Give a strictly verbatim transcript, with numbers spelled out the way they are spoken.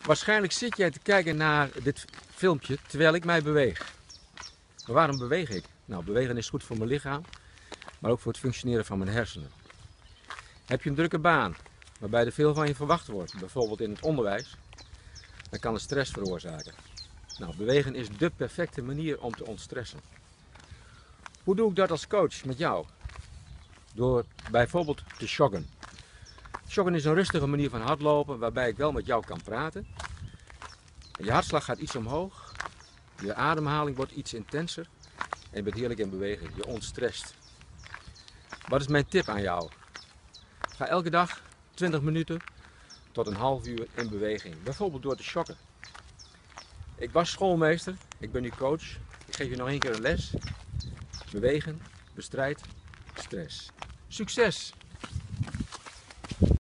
Waarschijnlijk zit jij te kijken naar dit filmpje terwijl ik mij beweeg. Maar waarom beweeg ik? Nou, bewegen is goed voor mijn lichaam, maar ook voor het functioneren van mijn hersenen. Heb je een drukke baan, waarbij er veel van je verwacht wordt, bijvoorbeeld in het onderwijs, dan kan het stress veroorzaken. Nou, bewegen is dé perfecte manier om te ontstressen. Hoe doe ik dat als coach met jou? Door bijvoorbeeld te joggen. Joggen is een rustige manier van hardlopen waarbij ik wel met jou kan praten. Je hartslag gaat iets omhoog, je ademhaling wordt iets intenser en je bent heerlijk in beweging. Je ontstresst. Wat is mijn tip aan jou? Ga elke dag twintig minuten tot een half uur in beweging, bijvoorbeeld door te joggen. Ik was schoolmeester, ik ben nu coach. Ik geef je nog één keer een les. Bewegen bestrijdt stress. Succes!